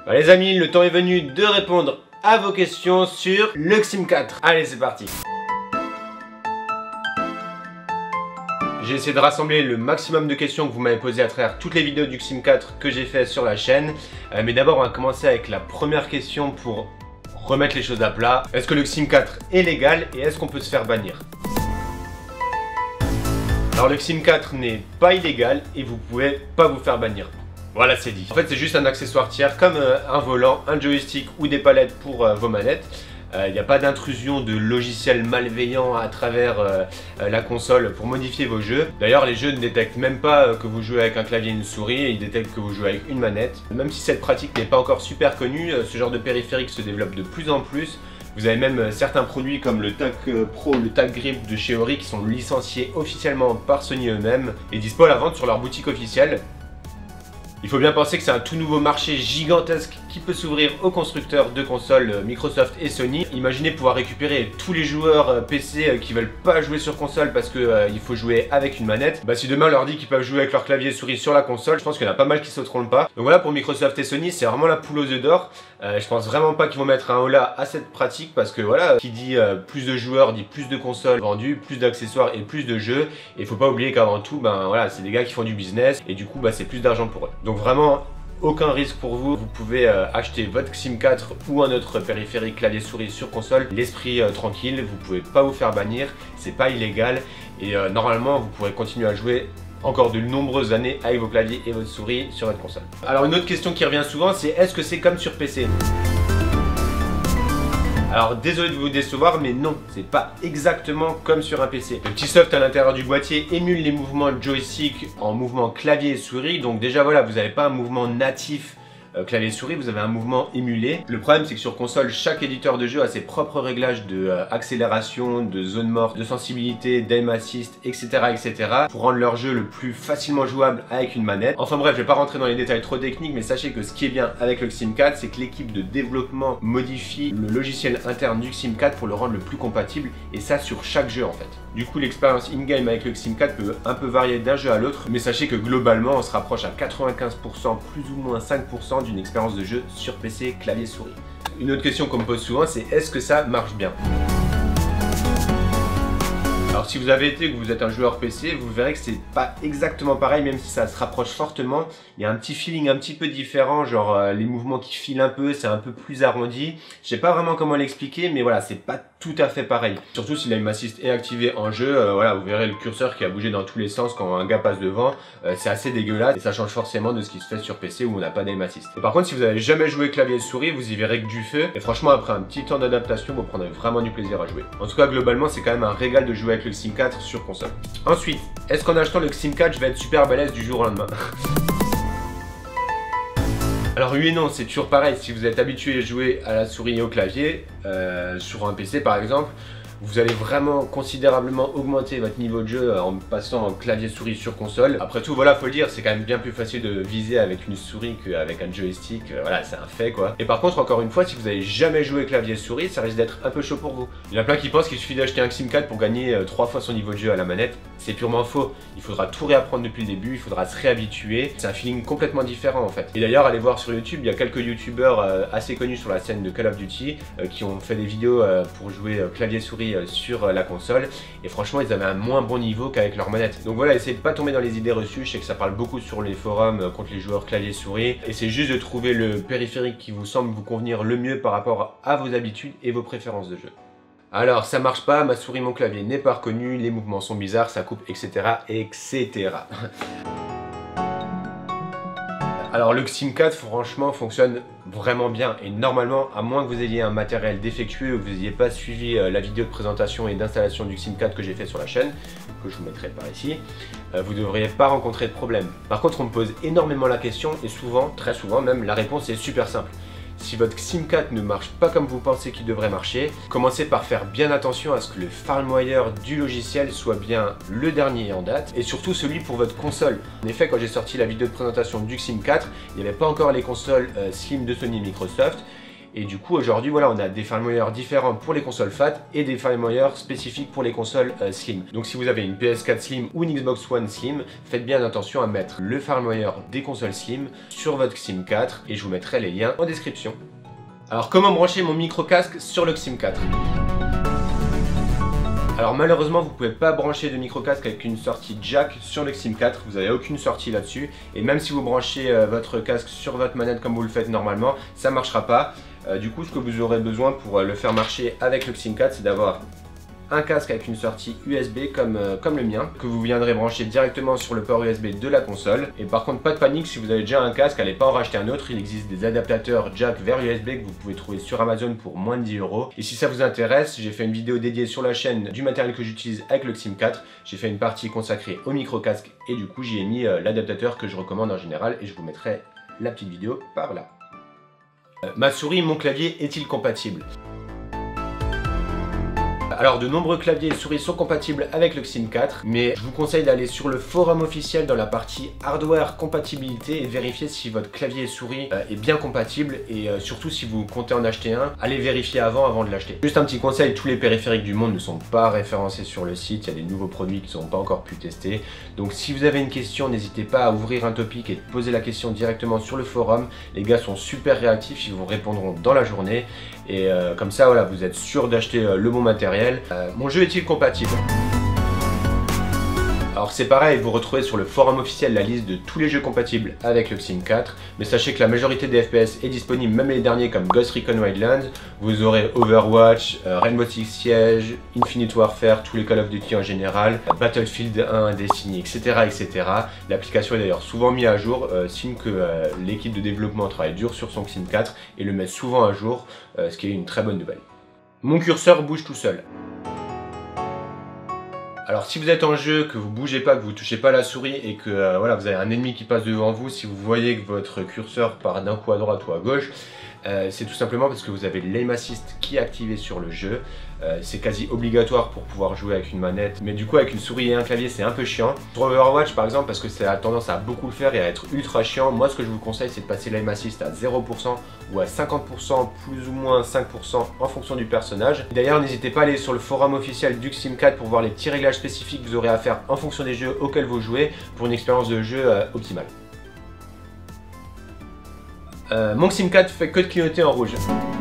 Bah, les amis, le temps est venu de répondre à vos questions sur le XSIM 4. Allez, c'est parti. J'ai essayé de rassembler le maximum de questions que vous m'avez posées à travers toutes les vidéos du XSIM 4 que j'ai fait sur la chaîne. Mais d'abord, on va commencer avec la première question pour remettre les choses à plat. Est-ce que le XSIM 4 est légal et est-ce qu'on peut se faire bannir? Alors le XSIM 4 n'est pas illégal et vous pouvez pas vous faire bannir. Voilà, c'est dit. En fait, c'est juste un accessoire tiers comme un volant, un joystick ou des palettes pour vos manettes. Il n'y a pas d'intrusion de logiciels malveillants à travers la console pour modifier vos jeux. D'ailleurs, les jeux ne détectent même pas que vous jouez avec un clavier et une souris, ils détectent que vous jouez avec une manette. Même si cette pratique n'est pas encore super connue, ce genre de périphérique se développe de plus en plus. Vous avez même certains produits comme le Tac Pro, le Tac Grip de chez Ori qui sont licenciés officiellement par Sony eux-mêmes et dispo à la vente sur leur boutique officielle. Il faut bien penser que c'est un tout nouveau marché gigantesque qui peut s'ouvrir aux constructeurs de consoles Microsoft et Sony. Imaginez pouvoir récupérer tous les joueurs PC qui veulent pas jouer sur console parce qu'il faut jouer avec une manette. Bah, si demain on leur dit qu'ils peuvent jouer avec leur clavier et souris sur la console, je pense qu'il y en a pas mal qui sauteront le pas. Donc voilà, pour Microsoft et Sony, c'est vraiment la poule aux œufs d'or. Je pense vraiment pas qu'ils vont mettre un holà à cette pratique parce que voilà, qui dit plus de joueurs dit plus de consoles vendues, plus d'accessoires et plus de jeux. Et il faut pas oublier qu'avant tout, ben voilà, c'est des gars qui font du business et du coup, bah, c'est plus d'argent pour eux. Donc vraiment, aucun risque pour vous. Vous pouvez acheter votre XSIM 4 ou un autre périphérique clavier souris sur console, l'esprit tranquille. Vous pouvez pas vous faire bannir, c'est pas illégal et normalement vous pourrez continuer à jouer encore de nombreuses années avec vos claviers et votre souris sur votre console. Alors une autre question qui revient souvent, c'est est-ce que c'est comme sur PC? Alors désolé de vous décevoir, mais non, c'est pas exactement comme sur un PC. Le petit soft à l'intérieur du boîtier émule les mouvements joystick en mouvement clavier et souris. Donc déjà voilà, vous n'avez pas un mouvement natif clavier souris, vous avez un mouvement émulé. Le problème c'est que sur console, chaque éditeur de jeu a ses propres réglages de accélération, de zone morte, de sensibilité, d'aim assist, etc., etc. pour rendre leur jeu le plus facilement jouable avec une manette. Enfin bref, je vais pas rentrer dans les détails trop techniques, mais sachez que ce qui est bien avec le XSIM 4, c'est que l'équipe de développement modifie le logiciel interne du XSIM 4 pour le rendre le plus compatible, et ça sur chaque jeu en fait. Du coup, l'expérience in-game avec le XSIM 4 peut un peu varier d'un jeu à l'autre, mais sachez que globalement, on se rapproche à 95%, plus ou moins 5% d'une expérience de jeu sur PC, clavier, souris. Une autre question qu'on me pose souvent, c'est est-ce que ça marche bien? Alors si vous avez été que vous êtes un joueur PC, vous verrez que c'est pas exactement pareil, même si ça se rapproche fortement. Il y a un petit feeling un petit peu différent, genre les mouvements qui filent un peu, c'est un peu plus arrondi. Je sais pas vraiment comment l'expliquer, mais voilà, c'est pas tout à fait pareil. Surtout si l'aim assist est activé en jeu, voilà, vous verrez le curseur qui a bougé dans tous les sens quand un gars passe devant. C'est assez dégueulasse et ça change forcément de ce qui se fait sur PC où on n'a pas d'aim assist. Et par contre, si vous avez jamais joué clavier et souris, vous y verrez que du feu. Et franchement, après un petit temps d'adaptation, vous prendrez vraiment du plaisir à jouer. En tout cas, globalement, c'est quand même un régal de jouer avec le XSIM 4 sur console. Ensuite, est-ce qu'en achetant le XSIM 4, je vais être super balèze du jour au lendemain? Alors oui et non, c'est toujours pareil. Si vous êtes habitué à jouer à la souris et au clavier, sur un PC par exemple, vous allez vraiment considérablement augmenter votre niveau de jeu en passant en clavier souris sur console. Après tout, voilà, faut le dire, c'est quand même bien plus facile de viser avec une souris qu'avec un joystick. Voilà, c'est un fait quoi. Et par contre, encore une fois, si vous avez jamais joué clavier souris, ça risque d'être un peu chaud pour vous. Il y en a plein qui pensent qu'il suffit d'acheter un XSIM 4 pour gagner 3 fois son niveau de jeu à la manette. C'est purement faux. Il faudra tout réapprendre depuis le début, il faudra se réhabituer. C'est un feeling complètement différent en fait. Et d'ailleurs, allez voir sur YouTube, il y a quelques youtubeurs assez connus sur la scène de Call of Duty qui ont fait des vidéos pour jouer clavier souris sur la console et franchement ils avaient un moins bon niveau qu'avec leur manette. Donc voilà, essayez de pas tomber dans les idées reçues. Je sais que ça parle beaucoup sur les forums contre les joueurs clavier souris et c'est juste de trouver le périphérique qui vous semble vous convenir le mieux par rapport à vos habitudes et vos préférences de jeu. Alors ça marche pas, ma souris, mon clavier n'est pas reconnu, les mouvements sont bizarres, ça coupe, etc. etc. Alors le XSIM 4 franchement fonctionne vraiment bien et normalement, à moins que vous ayez un matériel défectueux ou que vous n'ayez pas suivi la vidéo de présentation et d'installation du XSIM 4 que j'ai fait sur la chaîne, que je vous mettrai par ici, vous ne devriez pas rencontrer de problème. Par contre, on me pose énormément la question et souvent, très souvent même, la réponse est super simple. Si votre XSIM 4 ne marche pas comme vous pensez qu'il devrait marcher, commencez par faire bien attention à ce que le firmware du logiciel soit bien le dernier en date et surtout celui pour votre console. En effet, quand j'ai sorti la vidéo de présentation du XSIM 4, il n'y avait pas encore les consoles Slim de Sony et Microsoft Et du coup aujourd'hui voilà, on a des firmware différents pour les consoles FAT et des firmware spécifiques pour les consoles Slim. Donc si vous avez une PS4 Slim ou une Xbox One Slim, faites bien attention à mettre le firmware des consoles Slim sur votre XSIM 4 et je vous mettrai les liens en description. Alors comment brancher mon micro casque sur le XSIM 4? Alors malheureusement vous ne pouvez pas brancher de micro casque avec une sortie jack sur le XSIM 4, vous n'avez aucune sortie là-dessus et même si vous branchez votre casque sur votre manette comme vous le faites normalement, ça ne marchera pas. Du coup ce que vous aurez besoin pour le faire marcher avec le XSIM 4, c'est d'avoir un casque avec une sortie USB comme le mien, que vous viendrez brancher directement sur le port USB de la console. Et par contre pas de panique, si vous avez déjà un casque, allez pas en racheter un autre, il existe des adaptateurs jack vers USB que vous pouvez trouver sur Amazon pour moins de 10 €. Et si ça vous intéresse, j'ai fait une vidéo dédiée sur la chaîne du matériel que j'utilise avec le XSIM 4. J'ai fait une partie consacrée au micro casque et du coup j'y ai mis l'adaptateur que je recommande en général et je vous mettrai la petite vidéo par là. Ma souris, mon clavier est-il compatible ? Alors de nombreux claviers et souris sont compatibles avec le XSIM 4, mais je vous conseille d'aller sur le forum officiel dans la partie hardware compatibilité et de vérifier si votre clavier et souris est bien compatible et surtout si vous comptez en acheter un, allez vérifier avant de l'acheter. Juste un petit conseil, tous les périphériques du monde ne sont pas référencés sur le site, il y a des nouveaux produits qui ne sont pas encore pu tester. Donc si vous avez une question, n'hésitez pas à ouvrir un topic et de poser la question directement sur le forum. Les gars sont super réactifs, ils vous répondront dans la journée et comme ça voilà, vous êtes sûr d'acheter le bon matériel. Mon jeu est-il compatible? Alors c'est pareil, vous retrouvez sur le forum officiel la liste de tous les jeux compatibles avec le XSIM 4, mais sachez que la majorité des FPS est disponible, même les derniers comme Ghost Recon Wildlands. Vous aurez Overwatch, Rainbow Six Siege, Infinite Warfare, tous les Call of Duty en général, Battlefield 1, Destiny, etc. etc. L'application est d'ailleurs souvent mise à jour, signe que l'équipe de développement travaille dur sur son XSIM 4 et le met souvent à jour, ce qui est une très bonne nouvelle. Mon curseur bouge tout seul. Alors si vous êtes en jeu, que vous bougez pas, que vous touchez pas la souris et que voilà, vous avez un ennemi qui passe devant vous, si vous voyez que votre curseur part d'un coup à droite ou à gauche, c'est tout simplement parce que vous avez l'aim assist qui est activé sur le jeu. C'est quasi obligatoire pour pouvoir jouer avec une manette, mais du coup avec une souris et un clavier c'est un peu chiant. Sur Overwatch par exemple, parce que ça a tendance à beaucoup le faire et à être ultra chiant, moi ce que je vous conseille c'est de passer l'aim assist à 0% ou à 50%, plus ou moins 5% en fonction du personnage. D'ailleurs n'hésitez pas à aller sur le forum officiel du XSIM 4 pour voir les petits réglages spécifiques que vous aurez à faire en fonction des jeux auxquels vous jouez pour une expérience de jeu optimale. Mon XSIM 4 fait que de clignoter en rouge.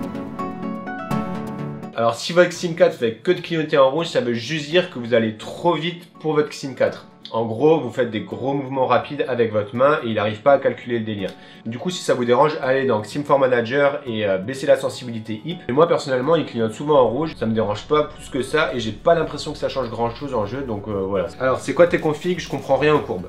Alors si votre XSIM 4 fait que de clignoter en rouge, ça veut juste dire que vous allez trop vite pour votre XSIM 4. En gros, vous faites des gros mouvements rapides avec votre main et il n'arrive pas à calculer le délire. Du coup, si ça vous dérange, allez dans XSIM For Manager et baissez la sensibilité HIP. Et moi, personnellement, il clignote souvent en rouge. Ça me dérange pas plus que ça et j'ai pas l'impression que ça change grand chose en jeu. Donc voilà. Alors, c'est quoi tes configs? Je comprends rien aux courbes.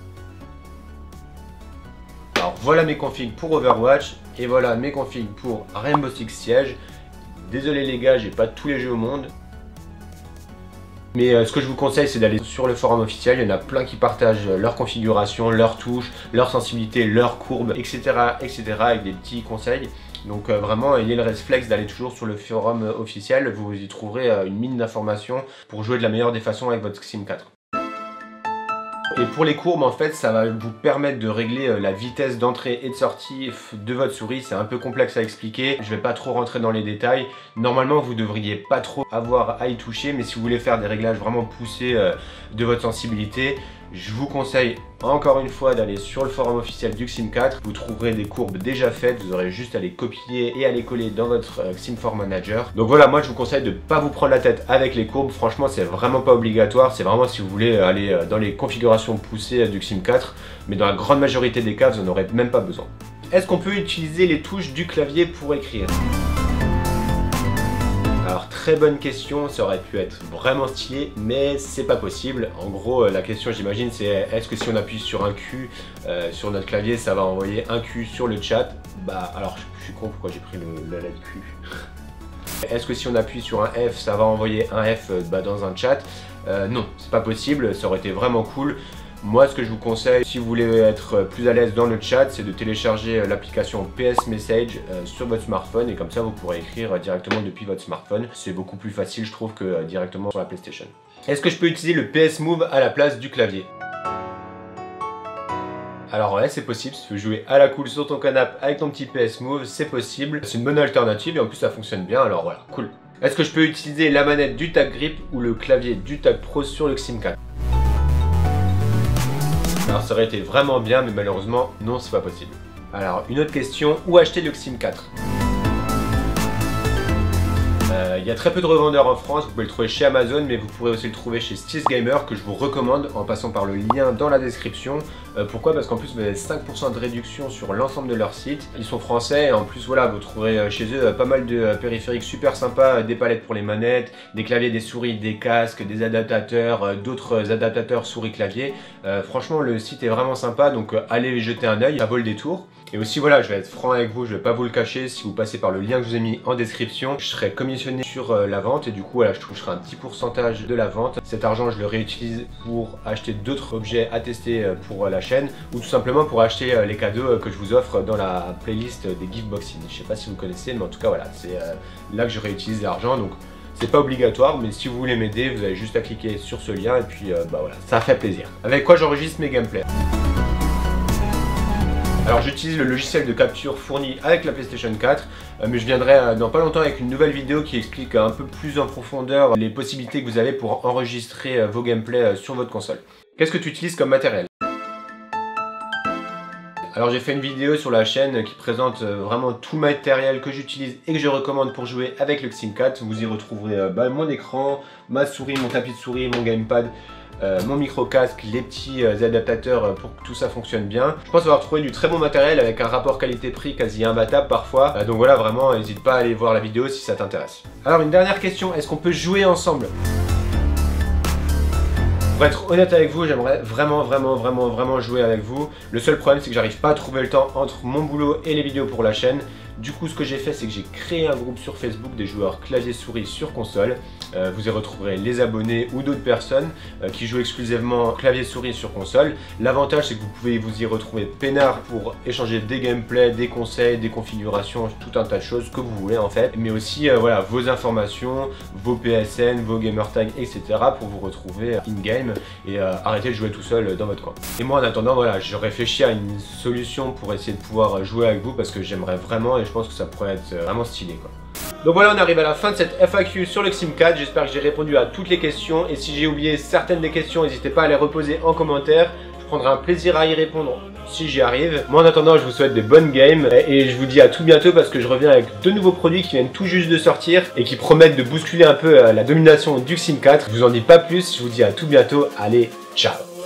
Alors, voilà mes configs pour Overwatch et voilà mes configs pour Rainbow Six Siege. Désolé les gars, j'ai pas tous les jeux au monde. Mais ce que je vous conseille, c'est d'aller sur le forum officiel. Il y en a plein qui partagent leur configuration, leurs touches, leur sensibilité, leurs courbes, etc. etc. avec des petits conseils. Donc vraiment, ayez le réflexe d'aller toujours sur le forum officiel. Vous y trouverez une mine d'informations pour jouer de la meilleure des façons avec votre XSIM 4. Et pour les courbes, en fait, ça va vous permettre de régler la vitesse d'entrée et de sortie de votre souris. C'est un peu complexe à expliquer, je vais pas trop rentrer dans les détails. Normalement, vous devriez pas trop avoir à y toucher, mais si vous voulez faire des réglages vraiment poussés de votre sensibilité, je vous conseille encore une fois d'aller sur le forum officiel du XSIM 4. Vous trouverez des courbes déjà faites, vous aurez juste à les copier et à les coller dans votre XSIM For Manager. Donc voilà, moi je vous conseille de ne pas vous prendre la tête avec les courbes. Franchement, c'est vraiment pas obligatoire. C'est vraiment si vous voulez aller dans les configurations poussées du XSIM 4. Mais dans la grande majorité des cas, vous n'en aurez même pas besoin. Est-ce qu'on peut utiliser les touches du clavier pour écrire ? Alors très bonne question, ça aurait pu être vraiment stylé, mais c'est pas possible. En gros, la question j'imagine c'est est-ce que si on appuie sur un Q sur notre clavier, ça va envoyer un Q sur le chat? Bah alors je suis con pourquoi j'ai pris la lettre Q. Est-ce que si on appuie sur un F, ça va envoyer un F dans un chat? Non, c'est pas possible, ça aurait été vraiment cool. Moi, ce que je vous conseille, si vous voulez être plus à l'aise dans le chat, c'est de télécharger l'application PS Message sur votre smartphone et comme ça, vous pourrez écrire directement depuis votre smartphone. C'est beaucoup plus facile, je trouve, que directement sur la PlayStation. Est-ce que je peux utiliser le PS Move à la place du clavier ? Alors ouais, c'est possible, si tu veux jouer à la cool sur ton canapé avec ton petit PS Move, c'est possible. C'est une bonne alternative et en plus ça fonctionne bien, alors voilà, cool. Est-ce que je peux utiliser la manette du Tag Grip ou le clavier du Tag Pro sur le XSIM 4? Alors ça aurait été vraiment bien, mais malheureusement, non, c'est pas possible. Alors, une autre question, où acheter le XSIM 4? Il y a très peu de revendeurs en France, vous pouvez le trouver chez Amazon, mais vous pourrez aussi le trouver chez Steels Gamer, que je vous recommande en passant par le lien dans la description. Pourquoi? Parce qu'en plus vous avez 5% de réduction sur l'ensemble de leur site. Ils sont français et en plus voilà, vous trouverez chez eux pas mal de périphériques super sympas, des palettes pour les manettes, des claviers, des souris, des casques, des adaptateurs, d'autres adaptateurs souris-clavier. Franchement le site est vraiment sympa, donc allez jeter un œil, ça vaut le détour. Et aussi voilà, je vais être franc avec vous, je vais pas vous le cacher, si vous passez par le lien que je vous ai mis en description, je serai commissionné sur la vente et du coup voilà, je toucherai un petit pourcentage de la vente. Cet argent je le réutilise pour acheter d'autres objets à tester pour la chaîne ou tout simplement pour acheter les cadeaux que je vous offre dans la playlist des giftboxing. Je sais pas si vous connaissez, mais en tout cas voilà, c'est là que je réutilise l'argent, donc c'est pas obligatoire, mais si vous voulez m'aider, vous avez juste à cliquer sur ce lien et puis bah voilà, ça fait plaisir. Avec quoi j'enregistre mes gameplays? Alors j'utilise le logiciel de capture fourni avec la PlayStation 4, mais je viendrai dans pas longtemps avec une nouvelle vidéo qui explique un peu plus en profondeur les possibilités que vous avez pour enregistrer vos gameplays sur votre console. Qu'est-ce que tu utilises comme matériel? Alors j'ai fait une vidéo sur la chaîne qui présente vraiment tout le matériel que j'utilise et que je recommande pour jouer avec le XSIM 4. Vous y retrouverez mon écran, ma souris, mon tapis de souris, mon gamepad, mon micro casque, les petits adaptateurs pour que tout ça fonctionne bien. Je pense avoir trouvé du très bon matériel avec un rapport qualité-prix quasi imbattable parfois. Donc voilà, vraiment n'hésite pas à aller voir la vidéo si ça t'intéresse. Alors une dernière question, est-ce qu'on peut jouer ensemble? Pour être honnête avec vous, j'aimerais vraiment jouer avec vous. Le seul problème c'est que j'arrive pas à trouver le temps entre mon boulot et les vidéos pour la chaîne. Du coup ce que j'ai fait c'est que j'ai créé un groupe sur Facebook des joueurs clavier souris sur console. Vous y retrouverez les abonnés ou d'autres personnes qui jouent exclusivement clavier souris sur console. L'avantage c'est que vous pouvez vous y retrouver peinard pour échanger des gameplays, des conseils, des configurations, tout un tas de choses que vous voulez en fait. Mais aussi voilà, vos informations, vos PSN, vos gamertags, etc. pour vous retrouver in-game et arrêter de jouer tout seul dans votre coin. Et moi en attendant voilà, je réfléchis à une solution pour essayer de pouvoir jouer avec vous parce que j'aimerais vraiment et je pense que ça pourrait être vraiment stylé quoi. Donc voilà, on arrive à la fin de cette FAQ sur le XSIM 4, j'espère que j'ai répondu à toutes les questions et si j'ai oublié certaines des questions, n'hésitez pas à les reposer en commentaire, je prendrai un plaisir à y répondre si j'y arrive. Moi en attendant, je vous souhaite des bonnes games et je vous dis à tout bientôt parce que je reviens avec deux nouveaux produits qui viennent tout juste de sortir et qui promettent de bousculer un peu la domination du XSIM 4. Je vous en dis pas plus, je vous dis à tout bientôt, allez, ciao.